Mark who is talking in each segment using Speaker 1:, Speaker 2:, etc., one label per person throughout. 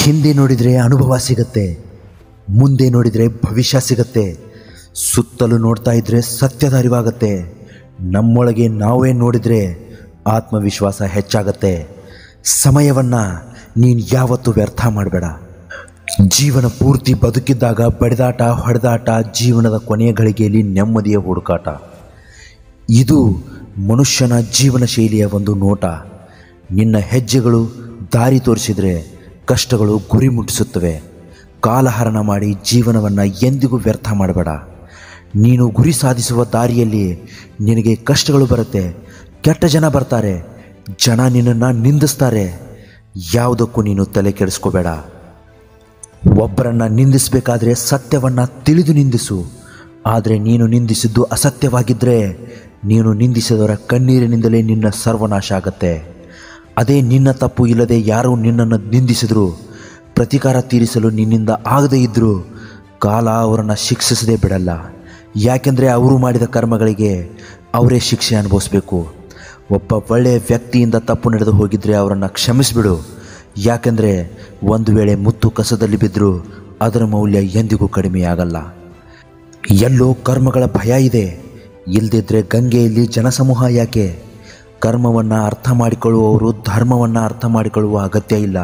Speaker 1: ಹಿಂದೆ ನೋಡಿದರೆ ಅನುಭವ ಸಿಗುತ್ತೆ, ಮುಂದೆ ನೋಡಿದರೆ ಭವಿಷ್ಯ ಸಿಗುತ್ತೆ. ಸುತ್ತಲೂ ನೋಡ್ತಾ ಇದ್ದರೆ ಸತ್ಯದ ಅರಿವಾಗತ್ತೆ. ನಮ್ಮೊಳಗೆ ನಾವೇ ನೋಡಿದರೆ ಆತ್ಮವಿಶ್ವಾಸ ಹೆಚ್ಚಾಗತ್ತೆ. ಸಮಯವನ್ನು ನೀನು ಯಾವತ್ತೂ ವ್ಯರ್ಥ ಮಾಡಬೇಡ. ಜೀವನ ಪೂರ್ತಿ ಬದುಕಿದ್ದಾಗ ಬಡಿದಾಟ ಹೊಡೆದಾಟ, ಜೀವನದ ಕೊನೆಯ ಗಳಿಗೆಯಲ್ಲಿ ನೆಮ್ಮದಿಯ ಹುಡುಕಾಟ. ಇದು ಮನುಷ್ಯನ ಜೀವನ ಶೈಲಿಯ ಒಂದು ನೋಟ. ನಿನ್ನ ಹೆಜ್ಜೆಗಳು ದಾರಿ ತೋರಿಸಿದರೆ ಕಷ್ಟಗಳು ಗುರಿ ಮುಟ್ಟಿಸುತ್ತವೆ. ಕಾಲಹರಣ ಮಾಡಿ ಜೀವನವನ್ನು ಎಂದಿಗೂ ವ್ಯರ್ಥ ಮಾಡಬೇಡ. ನೀನು ಗುರಿ ಸಾಧಿಸುವ ದಾರಿಯಲ್ಲಿ ನಿನಗೆ ಕಷ್ಟಗಳು ಬರುತ್ತೆ, ಕೆಟ್ಟ ಜನ ಬರ್ತಾರೆ, ಜನ ನಿನ್ನನ್ನು ನಿಂದಿಸ್ತಾರೆ. ಯಾವುದಕ್ಕೂ ನೀನು ತಲೆ ಕೆಡಿಸ್ಕೋಬೇಡ. ಒಬ್ಬರನ್ನು ನಿಂದಿಸಬೇಕಾದ್ರೆ ಸತ್ಯವನ್ನು ತಿಳಿದು ನಿಂದಿಸು. ಆದರೆ ನೀನು ನಿಂದಿಸಿದ್ದು ಅಸತ್ಯವಾಗಿದ್ದರೆ ನೀನು ನಿಂದಿಸಿದವರ ಕಣ್ಣೀರಿನಿಂದಲೇ ನಿನ್ನ ಸರ್ವನಾಶ ಆಗತ್ತೆ. ಅದೇ ನಿನ್ನ ತಪ್ಪು ಇಲ್ಲದೆ ಯಾರೂ ನಿನ್ನನ್ನು ನಿಂದಿಸಿದ್ರು, ಪ್ರತೀಕಾರ ತೀರಿಸಲು ನಿನ್ನಿಂದ ಆಗದೇ ಇದ್ದರೂ ಕಾಲ ಅವರನ್ನು ಶಿಕ್ಷಿಸದೇ ಬಿಡಲ್ಲ. ಯಾಕೆಂದರೆ ಅವರು ಮಾಡಿದ ಕರ್ಮಗಳಿಗೆ ಅವರೇ ಶಿಕ್ಷೆ ಅನುಭವಿಸಬೇಕು. ಒಬ್ಬ ಒಳ್ಳೆಯ ವ್ಯಕ್ತಿಯಿಂದ ತಪ್ಪು ನಡೆದು ಹೋಗಿದ್ರೆ ಅವರನ್ನು ಕ್ಷಮಿಸಿಬಿಡು. ಯಾಕೆಂದರೆ ಒಂದು ವೇಳೆ ಮುತ್ತು ಕಸದಲ್ಲಿ ಬಿದ್ದರೂ ಅದರ ಮೌಲ್ಯ ಎಂದಿಗೂ ಕಡಿಮೆಯಾಗಲ್ಲ. ಎಲ್ಲೋ ಕರ್ಮಗಳ ಭಯ ಇದೆ, ಇಲ್ಲದಿದ್ದರೆ ಗಂಗೆಯಲ್ಲಿ ಜನಸಮೂಹ ಯಾಕೆ? ಕರ್ಮವನ್ನು ಅರ್ಥ ಮಾಡಿಕೊಳ್ಳುವವರು ಧರ್ಮವನ್ನು ಅರ್ಥ ಮಾಡಿಕೊಳ್ಳುವ ಅಗತ್ಯ ಇಲ್ಲ.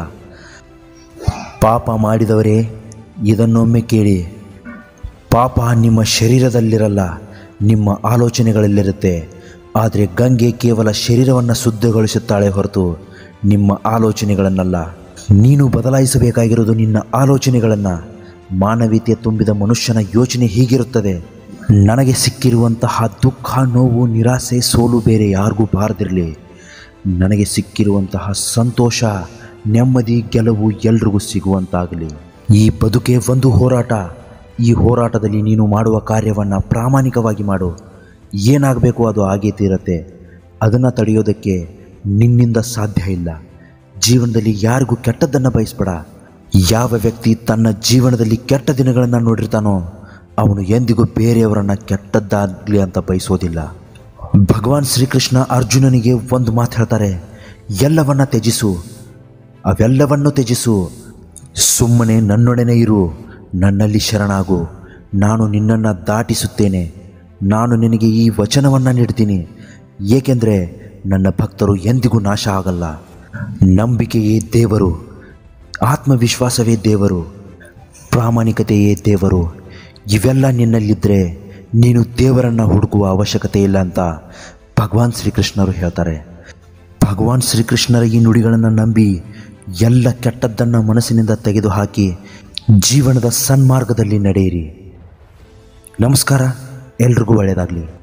Speaker 1: ಪಾಪ ಮಾಡಿದವರೇ ಇದನ್ನೊಮ್ಮೆ ಕೇಳಿ. ಪಾಪ ನಿಮ್ಮ ಶರೀರದಲ್ಲಿರಲ್ಲ, ನಿಮ್ಮ ಆಲೋಚನೆಗಳಲ್ಲಿರುತ್ತೆ. ಆದರೆ ಗಂಗೆ ಕೇವಲ ಶರೀರವನ್ನು ಶುದ್ಧಗೊಳಿಸುತ್ತಾಳೆ ಹೊರತು ನಿಮ್ಮ ಆಲೋಚನೆಗಳನ್ನಲ್ಲ. ನೀನು ಬದಲಾಯಿಸಬೇಕಾಗಿರೋದು ನಿನ್ನ ಆಲೋಚನೆಗಳನ್ನು. ಮಾನವೀಯತೆ ತುಂಬಿದ ಮನುಷ್ಯನ ಯೋಚನೆ ಹೀಗಿರುತ್ತದೆ: ನನಗೆ ಸಿಕ್ಕಿರುವಂತಹ ದುಃಖ, ನೋವು, ನಿರಾಸೆ, ಸೋಲು ಬೇರೆ ಯಾರಿಗೂ ಬಾರದಿರಲಿ. ನನಗೆ ಸಿಕ್ಕಿರುವಂತಹ ಸಂತೋಷ, ನೆಮ್ಮದಿ, ಗೆಲುವು ಎಲ್ರಿಗೂ ಸಿಗುವಂತಾಗಲಿ. ಈ ಬದುಕೆ ಒಂದು ಹೋರಾಟ. ಈ ಹೋರಾಟದಲ್ಲಿ ನೀನು ಮಾಡುವ ಕಾರ್ಯವನ್ನು ಪ್ರಾಮಾಣಿಕವಾಗಿ ಮಾಡು. ಏನಾಗಬೇಕು ಅದು ಆಗೇ ತೀರತ್ತೆ. ಅದನ್ನು ತಡೆಯೋದಕ್ಕೆ ನಿನ್ನಿಂದ ಸಾಧ್ಯ ಇಲ್ಲ. ಜೀವನದಲ್ಲಿ ಯಾರಿಗೂ ಕೆಟ್ಟದ್ದನ್ನು ಬಯಸಬೇಡ. ಯಾವ ವ್ಯಕ್ತಿ ತನ್ನ ಜೀವನದಲ್ಲಿ ಕೆಟ್ಟ ದಿನಗಳನ್ನು ನೋಡಿರ್ತಾನೋ ಅವನು ಎಂದಿಗೂ ಬೇರೆಯವರನ್ನು ಕೆಟ್ಟದ್ದಾಗಲಿ ಅಂತ ಬಯಸೋದಿಲ್ಲ. ಭಗವಾನ್ ಶ್ರೀಕೃಷ್ಣ ಅರ್ಜುನನಿಗೆ ಒಂದು ಮಾತು ಹೇಳ್ತಾರೆ: ಎಲ್ಲವನ್ನ ತ್ಯಜಿಸು, ಅವೆಲ್ಲವನ್ನು ತ್ಯಜಿಸು, ಸುಮ್ಮನೆ ನನ್ನೊಡನೆ ಇರು, ನನ್ನಲ್ಲಿ ಶರಣಾಗು. ನಾನು ನಿನ್ನನ್ನು ದಾಟಿಸುತ್ತೇನೆ. ನಾನು ನಿನಗೆ ಈ ವಚನವನ್ನು ನೀಡ್ತೀನಿ. ಏಕೆಂದರೆ ನನ್ನ ಭಕ್ತರು ಎಂದಿಗೂ ನಾಶ ಆಗಲ್ಲ. ನಂಬಿಕೆಯೇ ದೇವರು, ಆತ್ಮವಿಶ್ವಾಸವೇ ದೇವರು, ಪ್ರಾಮಾಣಿಕತೆಯೇ ದೇವರು. ಇವೆಲ್ಲ ನಿನ್ನಲ್ಲಿದ್ದರೆ ನೀನು ದೇವರನ್ನು ಹುಡುಕುವ ಅವಶ್ಯಕತೆ ಇಲ್ಲ ಅಂತ ಭಗವಾನ್ ಶ್ರೀಕೃಷ್ಣರು ಹೇಳ್ತಾರೆ. ಭಗವಾನ್ ಶ್ರೀಕೃಷ್ಣರ ಈ ನುಡಿಗಳನ್ನು ನಂಬಿ ಎಲ್ಲ ಕೆಟ್ಟದ್ದನ್ನು ಮನಸ್ಸಿನಿಂದ ತೆಗೆದುಹಾಕಿ ಜೀವನದ ಸನ್ಮಾರ್ಗದಲ್ಲಿ ನಡೆಯಿರಿ. ನಮಸ್ಕಾರ, ಎಲ್ರಿಗೂ ಒಳ್ಳೆಯದಾಗಲಿ.